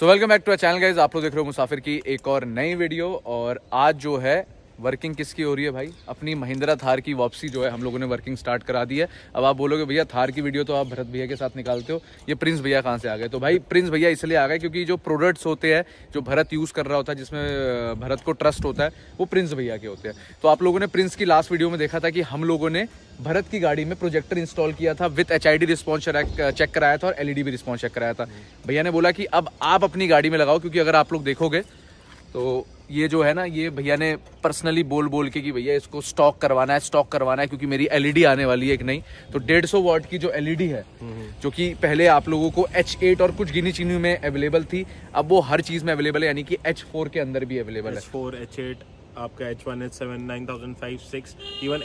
So welcome back to our channel guys. आप लोग देख रहे हो मुसाफिर की एक और नई वीडियो। और आज जो है वर्किंग किसकी हो रही है भाई? अपनी महिंद्रा थार की वापसी जो है हम लोगों ने वर्किंग स्टार्ट करा दी है। अब आप बोलोगे भैया थार की वीडियो तो आप भरत भैया के साथ निकालते हो, ये प्रिंस भैया कहाँ से आ गए? तो भाई प्रिंस भैया इसलिए आ गए क्योंकि जो प्रोडक्ट्स होते हैं जो भरत यूज़ कर रहा होता है, जिसमें भरत को ट्रस्ट होता है, वो प्रिंस भैया के होते हैं। तो आप लोगों ने प्रिंस की लास्ट वीडियो में देखा था कि हम लोगों ने भरत की गाड़ी में प्रोजेक्टर इंस्टॉल किया था, विद HID रिस्पॉन्स चेक कराया था और LED भी रिस्पॉन्स चेक कराया था। भैया ने बोला कि अब आप अपनी गाड़ी में लगाओ, क्योंकि अगर आप लोग देखोगे तो ये जो है ना, ये भैया ने पर्सनली बोल के कि भैया इसको स्टॉक करवाना है क्योंकि मेरी LED आने वाली है एक नई। तो 150 वॉट की जो LED है, जो कि पहले आप लोगों को H8 और कुछ गिनी चीनी में अवेलेबल थी, अब वो हर चीज में अवेलेबल है, यानी कि H4 के अंदर भी अवेलेबल है। H4, H8 आपका H1, H7, 9005, 6 इवन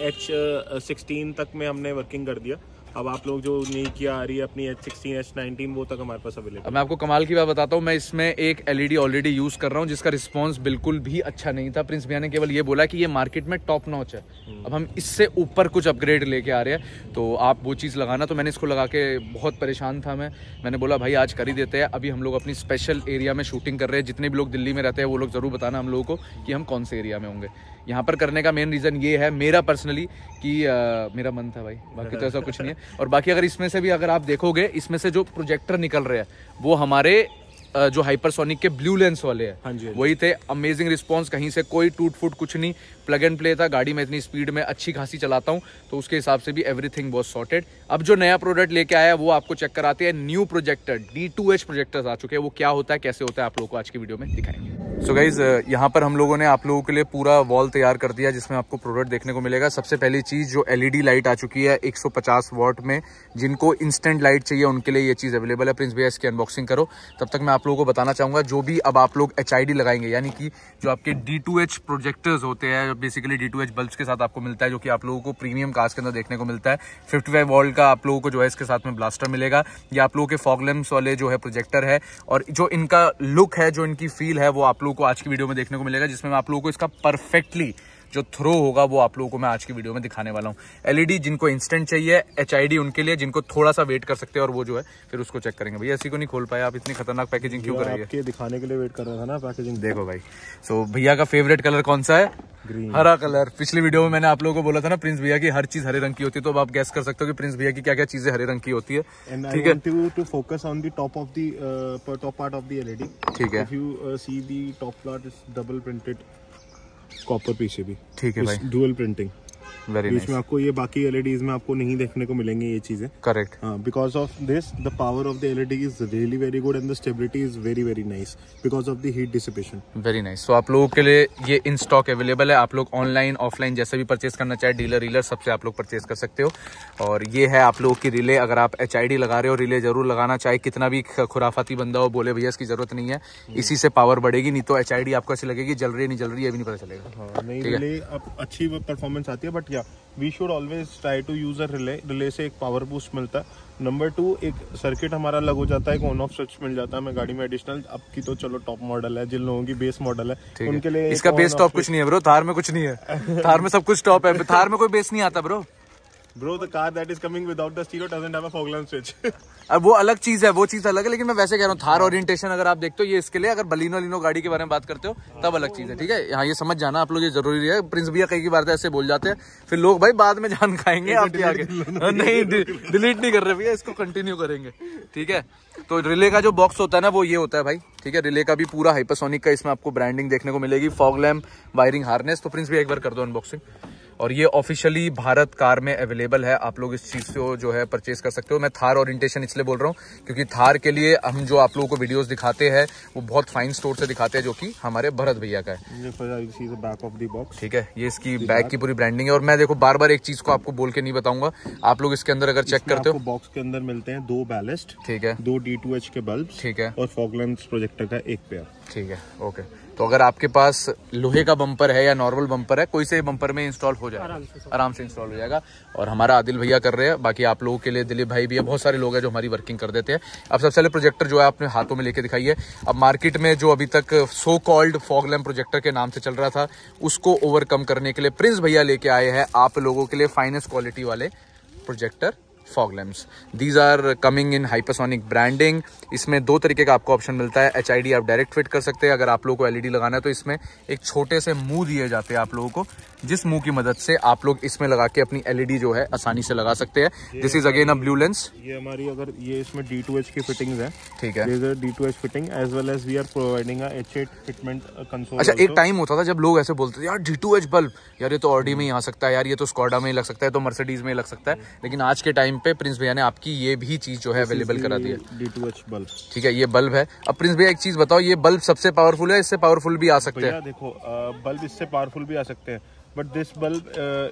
H16 तक में हमने वर्किंग कर दिया। अब आप लोग जो नई किया आ रही है अपनी H16, H19 वो तक हमारे पास अवेलेबल है। मैं आपको कमाल की बात बताता हूँ, मैं इसमें एक LED ऑलरेडी यूज कर रहा हूँ जिसका रिस्पांस बिल्कुल भी अच्छा नहीं था। प्रिंस भैया ने केवल ये बोला कि ये मार्केट में टॉप नॉच है, अब हम इससे ऊपर कुछ अपग्रेड लेके आ रहे हैं, तो आप वो चीज़ लगाना। तो मैंने इसको लगा के बहुत परेशान था मैंने बोला भाई आज कर ही देते हैं। अभी हम लोग अपनी स्पेशल एरिया में शूटिंग कर रहे हैं। जितने भी लोग दिल्ली में रहते हैं वो लोग ज़रूर बताना हम लोगों को कि हम कौन से एरिया में होंगे। यहाँ पर करने का मेन रीज़न ये है मेरा पर्सनली कि मेरा मन था भाई, बाकी तो ऐसा कुछ नहीं है। और बाकी अगर इसमें से भी अगर आप देखोगे, इसमें से जो प्रोजेक्टर निकल रहे हैं वो हमारे जो हाइपरसोनिक के ब्लू लेंस वाले हैं, हाँ जी, वही थे। अमेजिंग रिस्पांस, कहीं से कोई टूट फूट कुछ नहीं, प्लग एंड प्ले था। गाड़ी में इतनी स्पीड में अच्छी खासी चलाता हूँ, तो उसके हिसाब से भी एवरीथिंग वाज सॉर्टेड। अब जो नया प्रोडक्ट लेके आया है वो आपको चेक कराते हैं। न्यू प्रोजेक्टर D2H प्रोजेक्टर्स आ चुके हैं। वो क्या होता है, कैसे होता है, आप लोगों को आज की वीडियो में दिखाएंगे। सो गाइज यहाँ पर हम लोगों ने आप लोगों के लिए पूरा वॉल तैयार कर दिया जिसमें आपको प्रोडक्ट देखने को मिलेगा। सबसे पहली चीज जो LED लाइट आ चुकी है 150 वॉट में, जिनको इंस्टेंट लाइट चाहिए उनके लिए ये चीज अवेलेबल है। प्रिंस भैया इसकी अनबॉक्सिंग करो, तब तक मैं आप लोगों को बताना चाहूंगा जो भी अब आप लोग HID लगाएंगे, यानी कि जो आपके D2H प्रोजेक्टर्स होते हैं, बेसिकली D2H बल्ब्स के साथ आपको मिलता है, जो कि आप लोगों को प्रीमियम कार्स के अंदर देखने को मिलता है। 55 वॉल्ट का आप लोगों को जो है इसके साथ में ब्लास्टर मिलेगा। ये आप लोगों के फॉग लैंप्स वाले जो है प्रोजेक्टर है, और जो इनका लुक है, जो इनकी फील है, वो आप लोगों को आज की वीडियो में देखने को मिलेगा, जिसमें मैं आप लोगों को इसका परफेक्टली जो थ्रो होगा वो आप लोगों को मैं आज की वीडियो में दिखाने वाला हूँ। LED जिनको इंस्टेंट चाहिए, HID उनके लिए, जिनको थोड़ा सा वेट कर सकते हैं, और वो जो है फिर उसको चेक करेंगे। भैया इसी को नहीं खोल पाए आप, इतनी खतरनाक पैकेजिंग क्यों कर रही है? आपके दिखाने के लिए वेट कर रहा था ना पैकेजिंग। देखो भाई, सो भैया का फेवरेट कलर कौन सा है? ग्रीन, हरा कलर। पिछली वीडियो में मैंने आप लोगों को बोला था ना प्रिंस भैया की हर चीज हरे रंग की होती है, तो अब आप गैस कर सकते हो कि प्रिंस भैया की क्या क्या चीजें हरे रंग की होती है। ठीक है, to focus on the top of the top part of the LED। ठीक है, if you see the top part is double printed copper PCB। ठीक है भाई, डुअल प्रिंटिंग। Very nice. इसमें आपको ये बाकी LEDs में आपको नहीं देखने को मिलेंगे ये चीजें। Correct. Because of this the power of the LED is really very good and the stability is very very nice because of the heat dissipation. Very nice. तो आप लोगों के लिए ये इन स्टॉक अवेलेबल है। आप लोग ऑनलाइन ऑफलाइन जैसे भी परचेज करना चाहे, डीलर सबसे आप लोग परचेज कर सकते हो। और ये है आप लोगों की रिले। अगर आप HID लगा रहे हो, रिले जरूर लगाना, चाहे कितना भी खुराफाती बंदा हो बोले भैया इसकी जरूरत नहीं है, इसी से पावर बढ़ेगी। नहीं तो HID आपको ऐसी लगेगी जल रही है नहीं जल रही है, भी नहीं पता चलेगा। नहीं, रिले अब अच्छी परफॉर्मेंस आती है, but yeah we should always try to use a relay से एक पावर बूस्ट मिलता है। नंबर 2, एक सर्किट हमारा अलग हो जाता है, एक ऑन ऑफ स्विच मिल जाता है हमें गाड़ी में एडिशनल। अब की तो चलो टॉप मॉडल है, जिन लोगों की बेस मॉडल है उनके लिए इसका बेस टॉप कुछ नहीं है ब्रो। थार में कुछ नहीं है, थार में सब कुछ टॉप है, थार में कोई बेस नहीं आता bro. the car that is coming without the stereo doesn't have a fog lamp switch। अब वो अलग चीज है, वो चीज अलग है, लेकिन मैं वैसे कह रहा हूँ थार ओरिएंटेशन अगर आप देखते हो ये इसके लिए, अगर बलिनो गाड़ी के बारे में बात करते हो तब अलग चीज है। ठीक है, यहाँ ये समझ जाना आप लोग, ये जरूरी है। प्रिंस भैया कई बार ऐसे बोल जाते हैं, फिर लोग भाई बाद में जान खाएंगे आपके आगे। नहीं, डिलीट नहीं कर रहे भैया, इसको कंटिन्यू करेंगे। ठीक है, तो रिले का जो बॉक्स होता है ना वो ये होता है भाई। ठीक है, रिले का भी पूरा हाइपरसोनिक का इसमें आपको ब्रांडिंग देखने को मिलेगी, फॉग लैम्प, वायरिंग हार्नेस। तो प्रिंस भैया एक बार कर दो अनबॉक्सिंग। और ये ऑफिशियली भारत कार में अवेलेबल है, आप लोग इस चीज से जो है परचेज कर सकते हो। मैं थार ओरिएंटेशन इसलिए बोल रहा हूँ क्योंकि थार के लिए हम जो आप लोगों को वीडियोस दिखाते हैं वो बहुत फाइन स्टोर से दिखाते हैं, जो कि हमारे भरत भैया का है। Back of the box. ठीक है, ये इसकी बैक की पूरी ब्रांडिंग है। और मैं देखो बार बार एक चीज को आपको बोल के नहीं बताऊंगा, आप लोग इसके अंदर अगर चेक करते हो, बॉक्स के अंदर मिलते हैं 2 बैलेस्ट, ठीक है, 2 D2H के बल्ब, ठीक है, और फॉग लैंप्स प्रोजेक्टर का एक पेयर। ठीक है, ओके। तो अगर आपके पास लोहे का बम्पर है या नॉर्मल बम्पर है, कोई से बम्पर में इंस्टॉल हो जाएगा, आराम से इंस्टॉल हो जाएगा। और हमारा आदिल भैया कर रहे हैं, बाकी आप लोगों के लिए दिलीप भाई भी है, बहुत सारे लोग हैं जो हमारी वर्किंग कर देते हैं। अब सबसे पहले प्रोजेक्टर जो है अपने हाथों में लेके दिखाइए। अब मार्केट में जो अभी तक so called fog lamp projector के नाम से चल रहा था, उसको ओवरकम करने के लिए प्रिंस भैया लेके आए हैं आप लोगों के लिए फाइनेस्ट क्वालिटी वाले projector fog lamps. These are coming in hypersonic branding. इसमें 2 तरीके का आपको ऑप्शन मिलता है। HID आप डायरेक्ट फिट कर सकते हैं। अगर आप लोगों को LED लगाना है तो इसमें एक छोटे से मुंह दिए जाते हैं आप लोगों को, जिस मुंह की मदद से आप लोग इसमें लगा के अपनी LED जो है आसानी से लगा सकते हैं। This is again a blue lens. ये हमारी अगर ये इसमें D2H की फिटिंग्स है, ठीक है, D2H fitting as well as we are providing a H8 fitment console. अच्छा, एक टाइम होता था जब लोग ऐसे बोलते थे यार D2H बल्ब, यार ये तो ऑडी में ही आ सकता है, यार ये तो स्कॉडा में ही लग सकता है, तो मर्सिडीज में ही लग सकता है। लेकिन आज के टाइम पे प्रिंस भैया ने आपकी ये भी चीज जो है अवेलेबल करा दी है, D2H बल्ब। ठीक है, ये बल्ब है। अब प्रिंस भैया एक चीज बताओ, ये बल्ब सबसे पावरफुल है, इससे पावरफुल भी आ सकते हैं? देखो, बल्ब इससे पावरफुल भी आ सकते हैं, but this bulb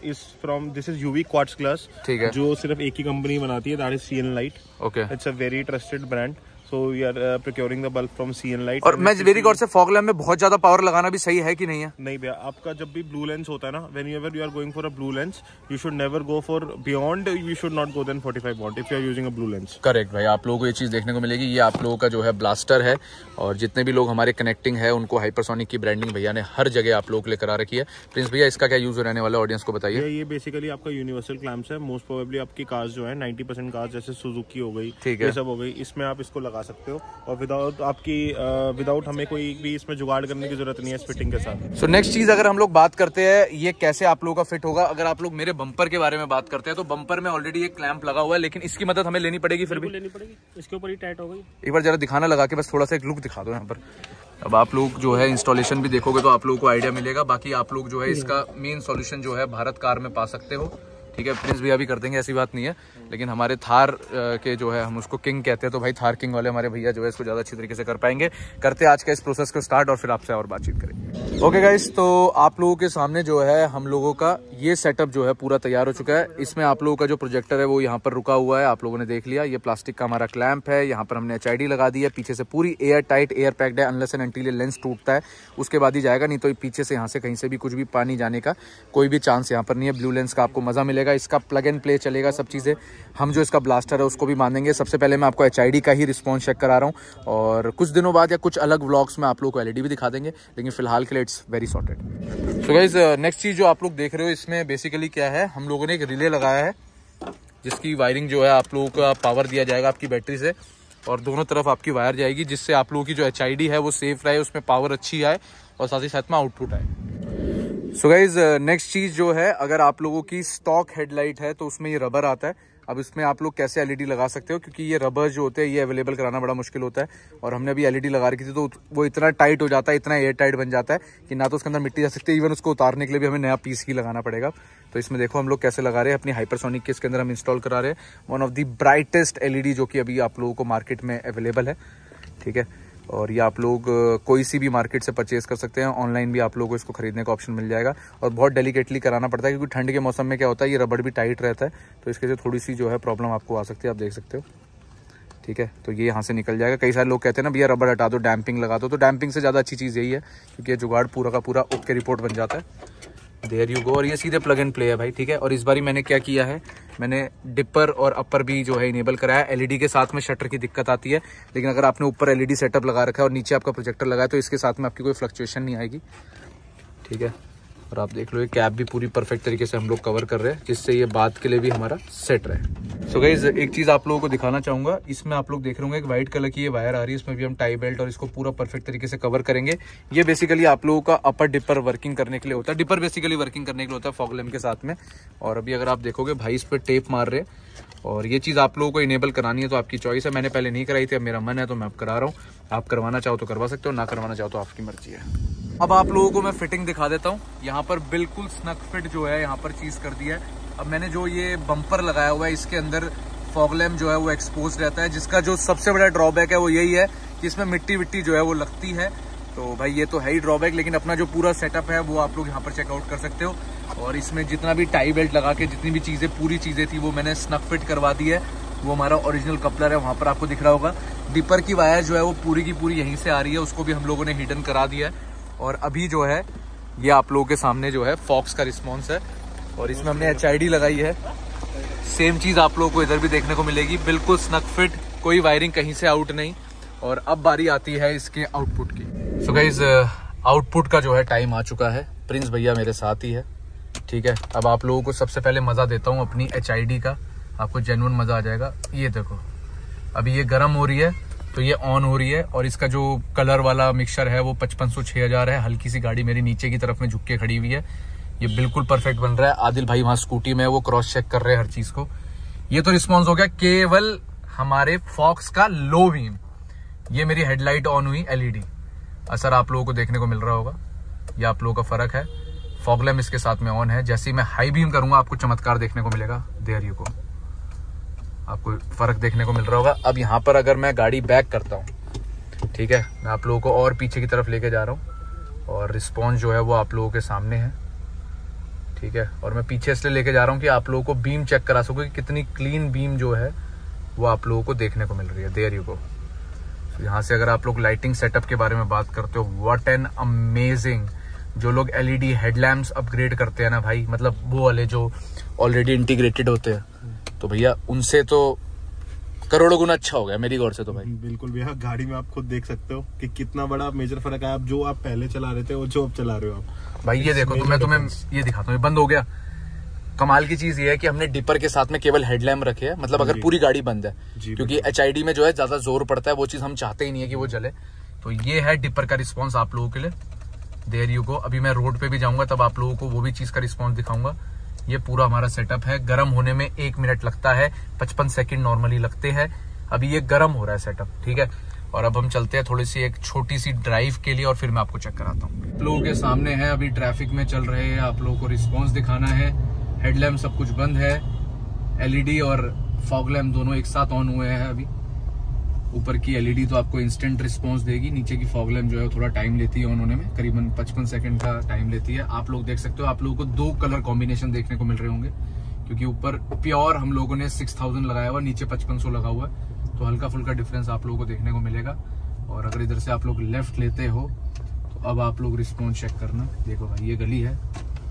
this is UV quartz glass, ठीक है, जो सिर्फ एक ही कंपनी बनाती है, that is CN Light। Okay, it's a very trusted brand, so we are procuring the bulb from CN Light। और मैं वेरी गौर से फॉग लैम्प में बहुत ज्यादा पावर लगाना भी सही है कि नहीं है? नहीं भैया, आपका जब भी ब्लू लेंस होता है ना, whenever you are going for a blue lens, you should never go for beyond, you should not go then 45 watt if you are using a blue lens. Correct भाई, आप लोगों को ये चीज देखने को मिलेगी। ये आप लोगों का जो है ब्लास्टर है, और जितने भी लोग हमारे कनेक्टिंग है उनको हाइपरसोनिक की ब्रांडिंग भैया ने हर जगह आप लोगों के लिए करा रखी है। प्रिंस भैया, इसका क्या यूज रहने वाला है, ऑडियंस को बताइए। ये बेसिकली आपका यूनिवर्सल क्लैंप्स है। मोस्ट प्रोबेबली आपकी कार्स जो है 90% कार्स जैसे सुजुकी हो गई, ठीक है, ये सब हो गई, इसमें आप इसको लगा सकते हो, और विदाउट हमें कोई भी इसमें जुगाड़ करने की जरूरत नहीं है इस फिटिंग के साथ। सो नेक्स्ट चीज अगर हम लोग बात करते हैं ये कैसे आप लोगों का फिट होगा, अगर आप लोग मेरे बम्पर के बारे में बात करते हैं तो बम्पर में ऑलरेडी एक क्लैंप लगा हुआ है, लेकिन इसकी मदद हमें लेनी पड़ेगी, फिर भी लेनी पड़ेगी, इसके ऊपर ही टाइट हो गई। एक बार जरा दिखाना लगा के, बस थोड़ा सा एक लुक दिखा दो यहाँ पर। अब आप लोग जो है इंस्टॉलेशन भी देखोगे तो आप लोगों को आइडिया मिलेगा। बाकी आप लोग जो है इसका मेन सॉल्यूशन जो है भारत कार में पा सकते हो, ठीक है, प्रिंस भैया भी कर देंगे, ऐसी बात नहीं है। लेकिन हमारे थार के जो है हम उसको किंग कहते हैं, तो भाई थार किंग वाले हमारे भैया जो है इसको ज़्यादा अच्छी तरीके से कर पाएंगे। करते आज का इस प्रोसेस को स्टार्ट और फिर आपसे और बातचीत करेंगे। ओके गाइस, तो आप लोगों के सामने जो है हम लोगों का ये सेटअप जो है पूरा तैयार हो चुका है। इसमें आप लोगों का जो प्रोजेक्टर है वो यहाँ पर रुका हुआ है, आप लोगों ने देख लिया। ये प्लास्टिक का हमारा क्लैंप है, यहाँ पर हमने HID लगा दी है, पीछे से पूरी एयर टाइट एयर पैक्ड है, अनलेस एंड अनटिल लेंस टूटता है उसके बाद ही जाएगा, नहीं तो पीछे से यहाँ से कहीं से भी कुछ भी पानी जाने का कोई भी चांस यहाँ पर नहीं है। ब्लू लेंस का आपको मजा मिलेगा, इसका प्लग एंड प्ले चलेगा, सब चीज़ें। हम जो इसका ब्लास्टर है उसको भी मानेंगे। सबसे पहले मैं आपको HID का ही रिस्पॉन्स चेक करा रहा हूँ, और कुछ दिनों बाद या कुछ अलग व्लॉग्स में आप लोगों को LED भी दिखा देंगे, लेकिन फिलहाल के लिए it's very sorted. So guys, next चीज़ जो आप लोग देख रहे हो इसमें बेसिकली क्या है, हम लोगों ने एक रिले लगाया है जिसकी वायरिंग जो है आप लोगों का पावर दिया जाएगा आपकी बैटरी से, और दोनों तरफ आपकी वायर जाएगी, जिससे आप लोगों की जो HID है वो सेफ रहे, उसमें पावर अच्छी आए और साथ ही साथ में आउटपुट आए। सो गाइज, नेक्स्ट चीज़ जो है, अगर आप लोगों की स्टॉक हेडलाइट है तो उसमें ये रबर आता है। अब इसमें आप लोग कैसे LED लगा सकते हो, क्योंकि ये रबर जो होते हैं ये अवेलेबल कराना बड़ा मुश्किल होता है, और हमने अभी LED लगा रखी थी तो वो इतना टाइट हो जाता है, इतना एयर टाइट बन जाता है कि ना तो उसके अंदर मिट्टी जा सकती है, इवन उसको उतारने के लिए भी हमें नया पीस ही लगाना पड़ेगा। तो इसमें देखो हम लोग कैसे लगा रहे हैं, अपनी हाइपरसोनिक के इसके अंदर हम इंस्टॉल करा रहे हैं one of the brightest LED जो कि अभी आप लोगों को मार्केट में अवेलेबल है, ठीक है। और ये आप लोग कोई सी भी मार्केट से परचेज कर सकते हैं, ऑनलाइन भी आप लोगों को इसको खरीदने का ऑप्शन मिल जाएगा, और बहुत डेलिकेटली कराना पड़ता है, क्योंकि ठंड के मौसम में क्या होता है ये रबड़ भी टाइट रहता है, तो इसके से थोड़ी सी जो है प्रॉब्लम आपको आ सकती है, आप देख सकते हो, ठीक है। तो ये यहाँ से निकल जाएगा। कई सारे लोग कहते हैं ना भैया रबड़ हटा दो, डैम्पिंग लगा दो, तो डैम्पिंग से ज़्यादा अच्छी चीज़ यही है, क्योंकि ये जुगाड़ पूरा का पूरा ओके रिपोर्ट बन जाता है। देयर यू गो, और ये सीधे प्लग एंड प्ले है भाई, ठीक है। और इस बारी मैंने क्या किया है, मैंने डिपर और अपर भी जो है इनेबल कराया। LED के साथ में शटर की दिक्कत आती है, लेकिन अगर आपने ऊपर LED सेटअप लगा रखा है और नीचे आपका प्रोजेक्टर लगा है तो इसके साथ में आपकी कोई फ्लक्चुएशन नहीं आएगी, ठीक है। और आप देख लो ये कैप भी पूरी परफेक्ट तरीके से हम लोग कवर कर रहे हैं, जिससे ये बात के लिए भी हमारा सेट रहे। सो गाइस, एक चीज़ आप लोगों को दिखाना चाहूँगा, इसमें आप लोग देख रहे होंगे एक व्हाइट कलर की ये वायर आ रही है, इसमें भी हम टाई बेल्ट और इसको पूरा परफेक्ट तरीके से कवर करेंगे। ये बेसिकली आप लोगों का अपर डिपर वर्किंग करने के लिए होता है, डिपर बेसिकली वर्किंग करने के लिए होता है फॉग लैम्प के साथ में। और अभी अगर आप देखोगे भाई इस पर टेप मार रहे, और ये चीज़ आप लोगों को इनेबल करानी है तो आपकी चॉइस है। मैंने पहले नहीं कराई थी, अब मेरा मन है तो मैं अब करा रहा हूँ। आप करवाना चाहो तो करवा सकते हो, ना करवाना चाहो तो आपकी मर्जी है। अब आप लोगों को मैं फिटिंग दिखा देता हूँ। यहाँ पर बिल्कुल स्नक फिट जो है यहाँ पर चीज़ कर दिया है। अब मैंने जो ये बम्पर लगाया हुआ है इसके अंदर फॉग लैम्प जो है वो एक्सपोज रहता है, जिसका जो सबसे बड़ा ड्रॉबैक है वो यही है कि इसमें मिट्टी विट्टी जो है वो लगती है। तो भाई ये तो है ही ड्रॉबैक, लेकिन अपना जो पूरा सेटअप है वो आप लोग यहाँ पर चेकआउट कर सकते हो। और इसमें जितना भी टाई बेल्ट लगा के जितनी भी चीज़ें पूरी चीज़ें थी वो मैंने स्नक फिट करवा दी है। वो हमारा ओरिजिनल कपलर है, वहाँ पर आपको दिख रहा होगा। डिपर की वायर जो है वो पूरी की पूरी यहीं से आ रही है, उसको भी हम लोगों ने हिडन करा दिया है। और अभी जो है ये आप लोगों के सामने जो है फॉक्स का रिस्पॉन्स है, और इसमें हमने HID लगाई है। सेम चीज़ आप लोगों को इधर भी देखने को मिलेगी, बिल्कुल स्नक फिट, कोई वायरिंग कहीं से आउट नहीं। और अब बारी आती है इसके आउटपुट की। सो गाइस, आउटपुट का जो है टाइम आ चुका है। प्रिंस भैया मेरे साथ ही है, ठीक है। अब आप लोगों को सबसे पहले मज़ा देता हूँ अपनी HID का। आपको जेन्युइन मजा आ जाएगा। ये देखो अभी ये गर्म हो रही है तो ये ऑन हो रही है, और इसका जो कलर वाला मिक्सचर है वो 5500-6000 है। हल्की सी गाड़ी मेरी नीचे की तरफ में झुक के खड़ी हुई है, ये बिल्कुल परफेक्ट बन रहा है। आदिल भाई वहां स्कूटी में वो क्रॉस चेक कर रहे हैं हर चीज को। ये तो रिस्पॉन्स हो गया केवल हमारे फॉक्स का लो बीम। ये मेरी हेडलाइट ऑन हुई LED, असर आप लोगों को देखने को मिल रहा होगा, ये आप लोगों का फर्क है। फॉग लैम्प इसके साथ में ऑन है। जैसे ही मैं हाई बीम करूंगा आपको चमत्कार देखने को मिलेगा। देयर यू गो, आपको फर्क देखने को मिल रहा होगा। अब यहाँ पर अगर मैं गाड़ी बैक करता हूँ, ठीक है, मैं आप लोगों को और पीछे की तरफ लेके जा रहा हूँ और रिस्पॉन्स जो है वो आप लोगों के सामने है, ठीक है। और मैं पीछे इसलिए लेके जा रहा हूँ कि आप लोगों को बीम चेक करा सकूँ कि कितनी क्लीन बीम जो है वो आप लोगों को देखने को मिल रही है। There you go. यहाँ से अगर आप लोग लाइटिंग सेटअप के बारे में बात करते हो, व्हाट एन अमेजिंग। जो लोग LED हेडलैम्प्स अपग्रेड करते हैं ना भाई, मतलब वो वाले जो ऑलरेडी इंटीग्रेटेड होते हैं, तो भैया उनसे तो करोड़ों गुना अच्छा हो गया मेरी गौर से तो भाई। बिल्कुल भैया, गाड़ी में आप खुद देख सकते हो कि कितना बड़ा मेजर फर्क है। आप जो आप पहले चला रहे थे और जो अब चला रहे हो आप भाई, ये देखो, तो मैं तुम्हें ये दिखाता हूँ, बंद हो गया। कमाल की चीज ये है कि हमने डिपर के साथ में केवल हेडलैम्प रखे हैं, मतलब अगर पूरी गाड़ी बंद है, क्योंकि HID में जो है ज्यादा जोर पड़ता है, वो चीज हम चाहते ही नहीं है कि वो जले। तो ये है डिपर का रिस्पॉन्स आप लोगों के लिए। There you go. अभी मैं रोड पे भी जाऊंगा तब आप लोगों को वो भी चीज का रिस्पॉन्स दिखाऊंगा। ये पूरा हमारा सेटअप है। गर्म होने में 1 मिनट लगता है, 55 सेकंड नॉर्मली लगते हैं। अभी ये गर्म हो रहा है सेटअप, ठीक है। और अब हम चलते हैं थोड़ी सी एक छोटी सी ड्राइव के लिए और फिर मैं आपको चेक कराता हूँ। आप लोगों के सामने है, अभी ट्रैफिक में चल रहे हैं, आप लोगों को रिस्पॉन्स दिखाना है। हेडलैम्प सब कुछ बंद है, LED और फॉग लैम्प दोनों एक साथ ऑन हुए हैं। अभी ऊपर की LED तो आपको इंस्टेंट रिस्पांस देगी, नीचे की फॉग लैम्प जो है थोड़ा टाइम लेती है ऑन होने में, करीबन 55 सेकंड का टाइम लेती है। आप लोग देख सकते हो, आप लोगों को 2 कलर कॉम्बिनेशन देखने को मिल रहे होंगे, क्योंकि ऊपर प्योर हम लोगों ने 6000 लगाया हुआ, नीचे 5500 लगा हुआ है, तो हल्का फुल्का डिफरेंस आप लोगों को देखने को मिलेगा। और अगर इधर से आप लोग लेफ्ट लेते हो तो अब आप लोग रिस्पॉन्स चेक करना। देखो भाई, ये गली है,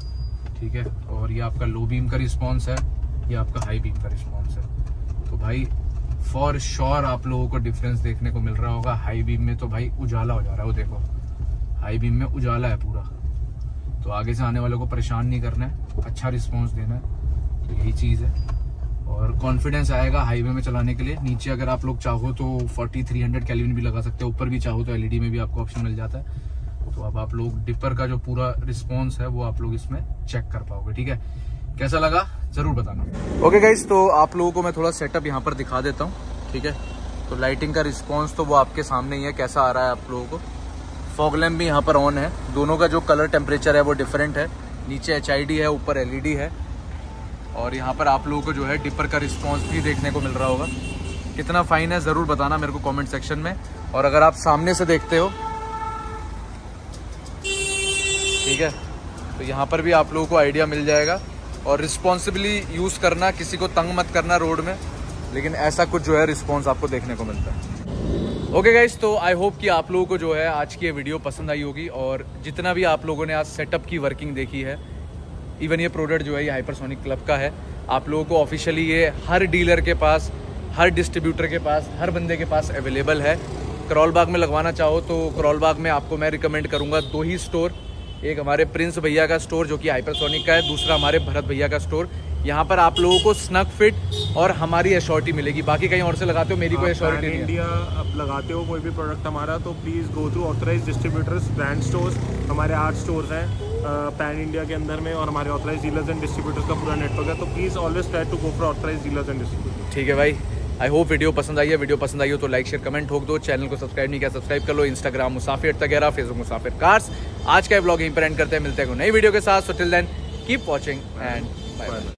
ठीक है, और ये आपका लो बीम का रिस्पॉन्स है, ये आपका हाई बीम का रिस्पॉन्स है। तो भाई फॉर श्योर आप लोगों को डिफरेंस देखने को मिल रहा होगा। हाई बीम में तो भाई उजाला हो जा रहा है, वो देखो हाई बीम में उजाला है पूरा। तो आगे से आने वालों को परेशान नहीं करना है, अच्छा रिस्पांस देना है, तो यही चीज़ है। और कॉन्फिडेंस आएगा हाईवे में चलाने के लिए। नीचे अगर आप लोग चाहो तो 4300 केल्विन भी लगा सकते हो, ऊपर भी चाहो तो LED में भी आपको ऑप्शन मिल जाता है। तो अब आप लोग डिपर का जो पूरा रिस्पॉन्स है वो आप लोग इसमें चेक कर पाओगे, ठीक है। कैसा लगा जरूर बताना। ओके गाइस, तो आप लोगों को मैं थोड़ा सेटअप यहाँ पर दिखा देता हूँ, ठीक है। तो लाइटिंग का रिस्पांस तो वो आपके सामने ही है, कैसा आ रहा है आप लोगों को। फॉग लैम्प भी यहाँ पर ऑन है, दोनों का जो कलर टेम्परेचर है वो डिफरेंट है। नीचे HID है, ऊपर LED है। और यहाँ पर आप लोगों को जो है डिपर का रिस्पांस भी देखने को मिल रहा होगा। कितना फाइन है जरूर बताना मेरे को कमेंट सेक्शन में। और अगर आप सामने से देखते हो, ठीक है, तो यहाँ पर भी आप लोगों को आइडिया मिल जाएगा। और रिस्पॉन्सिबली यूज़ करना, किसी को तंग मत करना रोड में, लेकिन ऐसा कुछ जो है रिस्पॉन्स आपको देखने को मिलता है। ओके गाइस, तो आई होप कि आप लोगों को जो है आज की ये वीडियो पसंद आई होगी। और जितना भी आप लोगों ने आज सेटअप की वर्किंग देखी है, इवन ये प्रोडक्ट जो है ये हाइपरसोनिक क्लब का है, आप लोगों को ऑफिशियली ये हर डीलर के पास, हर डिस्ट्रीब्यूटर के पास, हर बंदे के पास अवेलेबल है। करोल बाग में लगवाना चाहो तो करोल बाग में आपको मैं रिकमेंड करूँगा 2 ही स्टोर। एक हमारे प्रिंस भैया का स्टोर जो कि हाइपरसोनिक का है, दूसरा हमारे भरत भैया का स्टोर। यहाँ पर आप लोगों को स्नग फिट और हमारी एश्योरिटी मिलेगी। बाकी कहीं और से लगाते हो, मेरी कोई एश्योरिटी नहीं है। इंडिया आप लगाते हो कोई भी प्रोडक्ट हमारा, तो please go through authorise distributors, brand stores. हमारे 8 स्टोर्स हैं पैन इंडिया के अंदर में, और हमारे ऑथराइज डीलर्स एंड डिस्ट्रीब्यूटर्स का पूरा नेटवर्क है। तो please always try to go for authorise dealers and distributors. ठीक है भाई, आई होप वीडियो पसंद आई है। वीडियो पसंद आई हो तो लाइक शेयर कमेंट ठोक दो। चैनल को सब्सक्राइब नहीं किया सब्सक्राइब कर लो। इंस्टाग्राम मुसाफिर तगेरा, फेसबुक मुसाफिर कार्स। आज का व्लॉग यहीं पर एंड करते हैं, मिलते हैं नई वीडियो के साथ। So till then keep watching and bye bye.